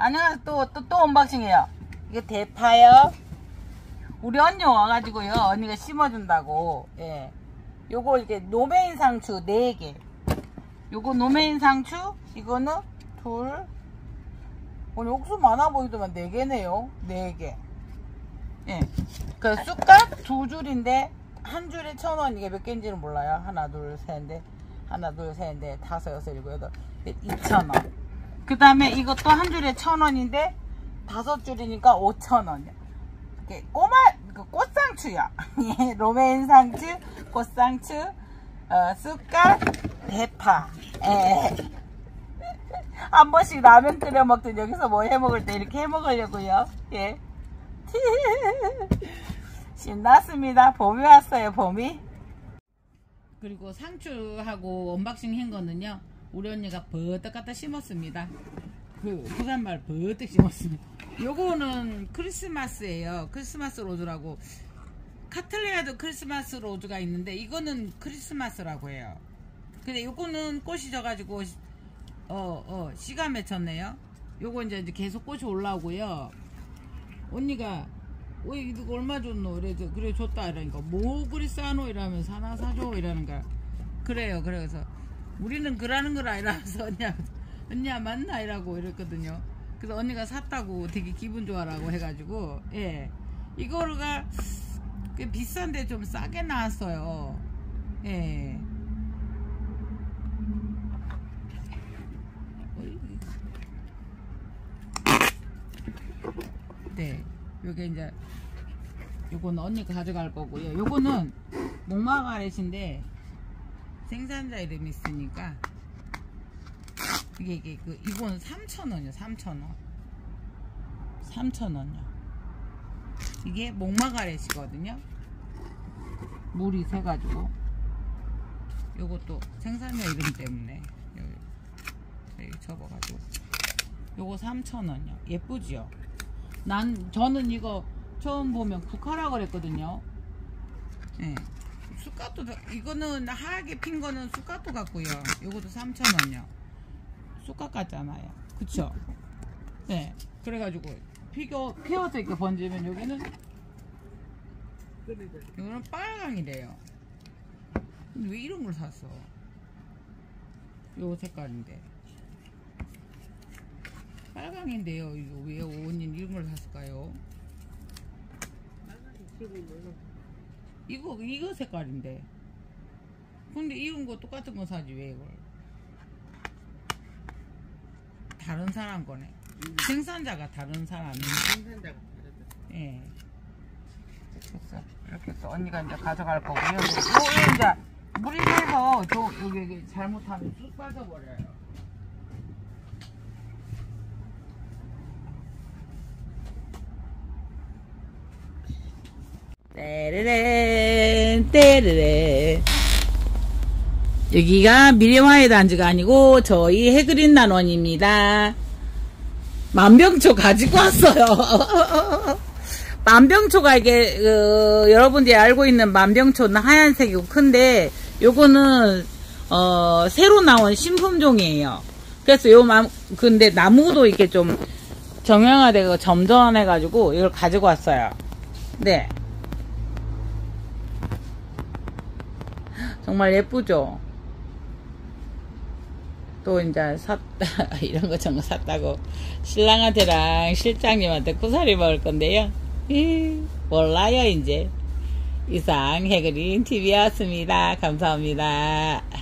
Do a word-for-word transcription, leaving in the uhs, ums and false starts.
안녕하세요. 또, 또, 또 언박싱이에요. 이거 대파요. 우리 언니 와가지고요. 언니가 심어준다고. 예. 요거 이게 노메인 상추 네 개. 요거 노메인 상추, 이거는 둘. 오늘 옥수 많아 보이더만 네 개네요. 네 개. 예. 그 쑥갓 두 줄인데, 한 줄에 천 원. 이게 몇 개인지는 몰라요. 하나, 둘, 셋, 넷. 하나, 둘, 셋, 넷, 다섯, 여섯, 일곱, 여덟. 이천 원. 그 다음에 이것도 한 줄에 천 원인데 다섯 줄이니까 오천 원. 이렇게 꼬마 꽃상추야. 예, 로메인 상추, 꽃상추, 어, 쑥갓, 대파. 예. 한 번씩 라면 끓여 먹든 여기서 뭐 해 먹을 때 이렇게 해 먹으려고요. 예. 신났습니다. 봄이 왔어요. 봄이. 그리고 상추하고 언박싱 한 거는요. 우리 언니가 버뜩 갖다 심었습니다. 그 부산말 버뜩 심었습니다. 요거는 크리스마스예요. 크리스마스 로즈라고. 카틀레아도 크리스마스 로즈가 있는데 이거는 크리스마스라고 해요. 근데 요거는 꽃이 져가지고 어 어 씨가 맺혔네요. 요거 이제 계속 꽃이 올라오고요. 언니가 왜 이거 얼마 줬노? 그래 그래 줬다 이러니까 뭐 그리 싸노 이러면서 하나 사줘 이러는 거야. 그래요. 그래서 우리는 그러는 거라 이러면서 언니야 언니야 맞나 이라고 이랬거든요. 그래서 언니가 샀다고 되게 기분 좋아라고 해가지고 예 이거가 꽤 비싼데 좀 싸게 나왔어요. 예. 네, 요게 이제 요거는 언니가 가져갈 거고요. 요거는 목마가렛인데 생산자 이름이 있으니까 이게 이게 그 이거는 삼천 원이요. 삼천 원. 삼천 원요. 이게 목마가렛이거든요. 물이 새 가지고 요것도 생산자 이름 때문에 여기, 여기 접어가지고 요거 삼천 원요. 예쁘지요? 난 저는 이거 처음 보면 국화라 그랬거든요. 예. 쑥갓도 이거는 하얗게 핀 거는 쑥갓도 같고요. 요것도 삼천 원요. 쑥갓 같잖아요. 그쵸? 네. 그래가지고 피겨 피어서 이렇게 번지면 여기는 이거는 빨강이래요. 근데 왜 이런 걸 샀어? 요 색깔인데 빨강인데요. 이거 왜 언니는 이런 걸 샀을까요? 이거 이거 색깔인데. 근데 이런 거 똑같은 거 사지 왜 이걸? 다른 사람 거네. 음. 생산자가 다른 사람이. 생산자가 다르다. 예. 됐어. 이렇게 해서 언니가 이제 가져갈 거고요. 요 이제 물이 새서 저 여기, 여기 잘못하면 쑥 빠져버려요. 떼르렌 떼르렌. 여기가 미래화의 단지가 아니고 저희 해그린 난원입니다. 만병초 가지고 왔어요. 만병초가 이게 그, 여러분들이 알고 있는 만병초는 하얀색이고 큰데 요거는 어, 새로 나온 신품종이에요. 그래서 요 맘, 근데 나무도 이렇게 좀 정형화되고 점전해가지고 이걸 가지고 왔어요. 네. 정말 예쁘죠? 또 이제 샀다 이런 거 저런 거 샀다고 신랑한테랑 실장님한테 구사리 먹을 건데요. 이, 몰라요 이제. 이상 해그린 티비였습니다. 감사합니다.